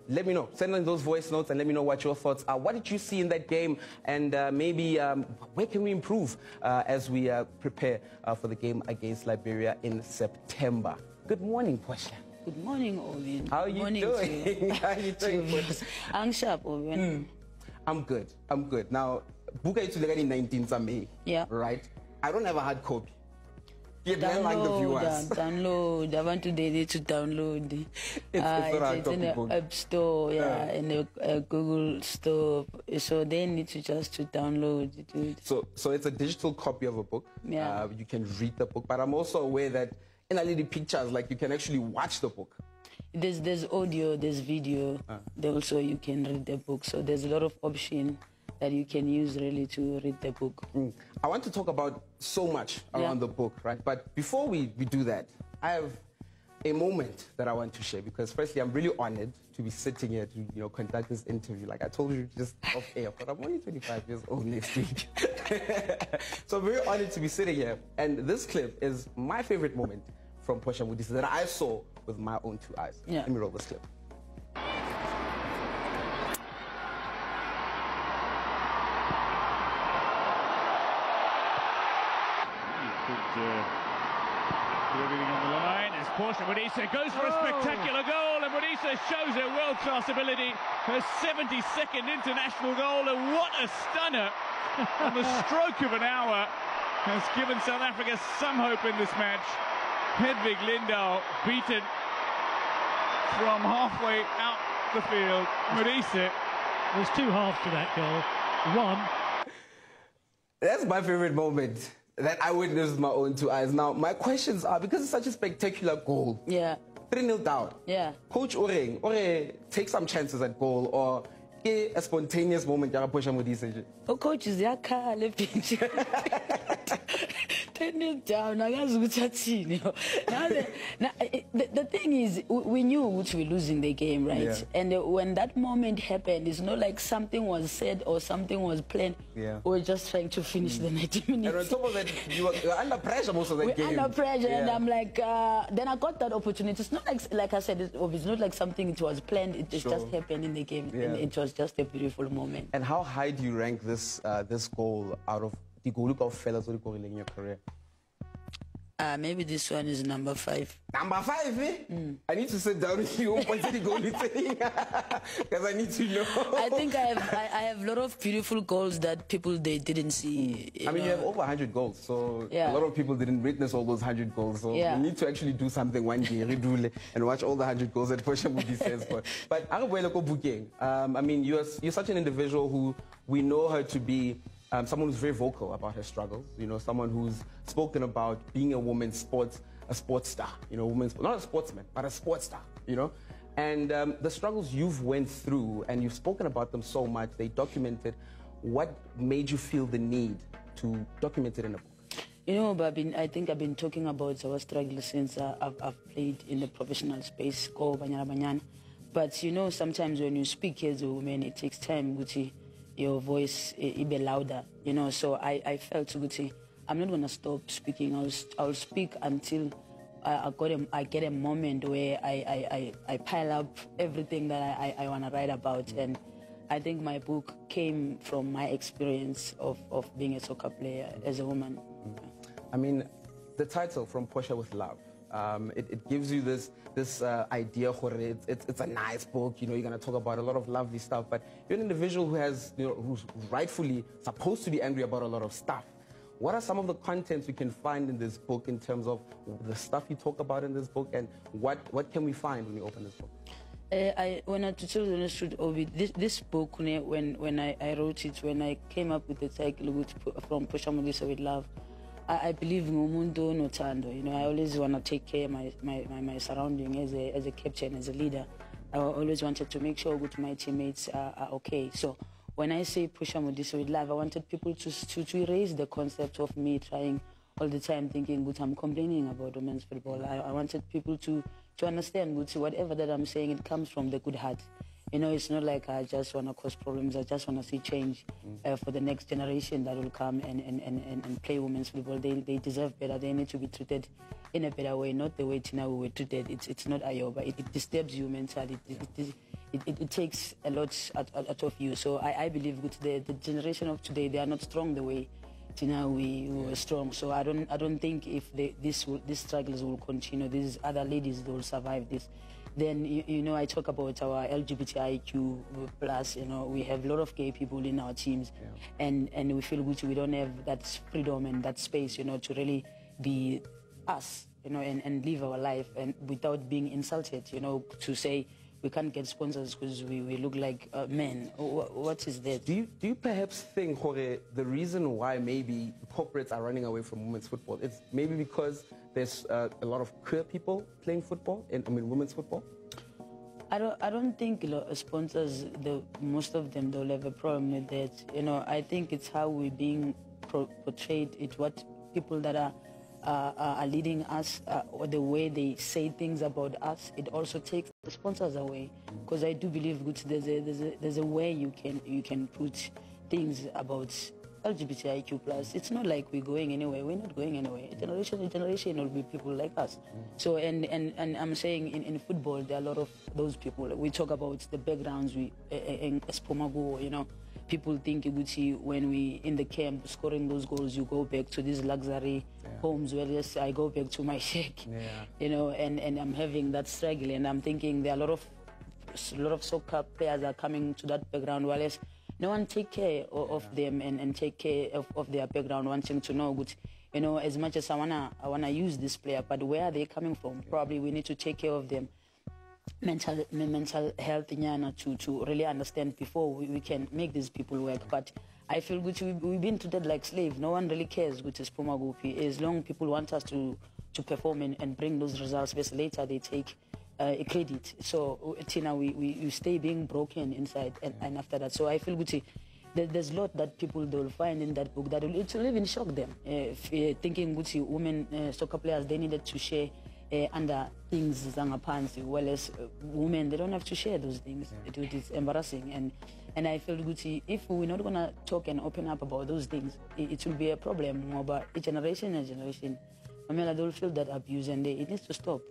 let me know. Send in those voice notes and let me know what your thoughts are. What did you see in that game? And maybe where can we improve as we prepare for the game against Liberia in September? Good morning, Portia. Good morning, Owen. How are you doing? How are you doing? I'm sharp, Owen. I'm good. I'm good. Now, Buka is 19 May. Yeah. Right? I don't have a hard copy. Yeah, like the viewers. Download. I want to need to download. It's in the App Store, in the Google Store. So they need to just to download it. So it's a digital copy of a book. Yeah. You can read the book, but I'm also aware that in a little pictures, like you can actually watch the book. There's audio, there's video. Also you can read the book. So there's a lot of option that you can use really to read the book. I want to talk about so much around the book, right? But before we do that, I have a moment that I want to share because firstly, I'm really honored to be sitting here to conduct this interview. Like I told you just off air, but I'm only 25 years old next week. So I'm very honored to be sitting here. And this clip is my favorite moment from Portia Modise that I saw with my own two eyes. Yeah. Let me roll this clip. Put everything on the line as Portia Modise goes for a spectacular goal, and Modise shows her world-class ability. Her 72nd international goal, and what a stunner on the stroke of an hour has given South Africa some hope in this match. Hedvig Lindahl beaten from halfway out the field. Modise. There's two halves to that goal. One. That's my favorite moment that I witnessed with my own two eyes. Now, my questions are, because it's such a spectacular goal. Yeah. 3-0 down. Yeah. Coach Oreng take some chances at goal or a spontaneous moment. Oh, coach is your car. 10 down. Now, the thing is, we knew which we're losing the game, right? Yeah. And when that moment happened, it's not like something was said or something was planned. Yeah. We were just trying to finish the 90 minutes. And on top of that, you were under pressure most of the game. We're under pressure, and I'm like, then I got that opportunity. It's not like I said, it's not like something it was planned. It just happened in the game, and it was just a beautiful moment. And how high do you rank this this goal out of the goal of fellas in your career? Maybe this one is number 5. Number 5, eh? I need to sit down with you because I need to know. I think I have a lot of beautiful goals that people they didn't see. I mean, you have over 100 goals, so Yeah. a lot of people didn't witness all those 100 goals. So Yeah. we need to actually do something one day, redule, and watch all the 100 goals that Portia Modise says. But I mean, you're such an individual who we know her to be. Someone who's very vocal about her struggles, someone who's spoken about being a woman a sports star, not a sportsman, but a sports star, And the struggles you've went through, and you've spoken about them so much, they documented. What made you feel the need to document it in a book? But I think I've been talking about our struggle since I've played in the professional space, but sometimes when you speak as a woman, it takes time, Gucci. Your voice be louder, so I felt Gucci, I'm not gonna stop speaking. I'll speak until I get a moment where I pile up everything that I wanna write about. And I think my book came from my experience of being a soccer player as a woman. I mean, the title, From Portia with Love, it gives you this idea, it's a nice book, you're going to talk about a lot of lovely stuff, but you're an individual who's rightfully supposed to be angry about a lot of stuff. What are some of the contents we can find in this book in terms of the stuff you talk about in this book, and what can we find when you open this book? When I tell you the truth, Obi, this book, when I wrote it, when I came up with the title From Portia Modise with Love, I believe in Umundo Notando. I always want to take care of my surrounding as a captain, as a leader. I always wanted to make sure that my teammates are okay. So when I say Portia Modise with Love, I wanted people to erase the concept of me trying all the time thinking, good, I'm complaining about women's football. I wanted people to understand, good, whatever that I'm saying, it comes from the good heart. It's not like I just want to cause problems. I just want to see change for the next generation that will come and play women's football. They deserve better. They need to be treated in a better way, not the way Tina we were treated. It's not Ayoba. It disturbs you mentally. it takes a lot out of you. So I believe with the generation of today, they are not strong the way now we were strong. So I don't think if these struggles will continue, these other ladies, they will survive this. Then you know, I talk about our LGBTIQ plus. You know, we have a lot of gay people in our teams, and we feel good. We don't have that freedom and that space, you know, to really be us, you know, and live our life and without being insulted, you know, to say we can't get sponsors because we look like men. What is that? Do you perhaps think, Jorge, the reason why maybe corporates are running away from women's football is maybe because there's a lot of queer people playing football, women's football? I don't think sponsors, most of them, they'll have a problem with that. You know, I think it's how we're being portrayed. It's what people that are leading us, or the way they say things about us. It also takes the sponsors away, because I do believe there's a way you can put things about LGBTIQ plus. It's not like we're going anywhere. We're not going anywhere. Generation will be people like us. So and I'm saying in football there are a lot of those people. We talk about the backgrounds. In Espomago, you know, people think when we in the camp scoring those goals, you go back to these luxury homes. Where yes, I go back to my shack. You know, and I'm having that struggle, and I'm thinking there are a lot of soccer players are coming to that background. While yes, no one take care of them and take care of their background, wanting to know, good, you know, as much as I wanna use this player, but where are they coming from? Probably we need to take care of them. Mental health to really understand before we can make these people work. But I feel good we've been treated like slaves. No one really cares with this Puma Gupi. As long as people want us to perform and bring those results, but later they take a credit. So Tina, we stay being broken inside and after that. So I feel good. There's a lot that people they'll find in that book that will even shock them. Thinking good, women soccer players, they needed to share under things zangapansi, well as women, they don't have to share those things. It is embarrassing, and I feel good if we're not gonna talk and open up about those things, it will be a problem. But each generation, I mean, they will feel that abuse, and it needs to stop.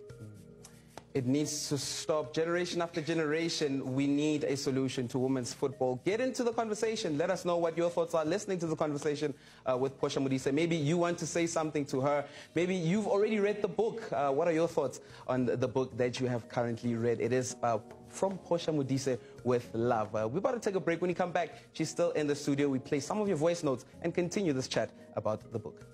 It needs to stop. Generation after generation, we need a solution to women's football. Get into the conversation. Let us know what your thoughts are listening to the conversation with Portia Modise. Maybe you want to say something to her. Maybe you've already read the book. What are your thoughts on the book that you have currently read? It is from Portia Modise with Love. We're about to take a break. When you come back, she's still in the studio. We play some of your voice notes and continue this chat about the book.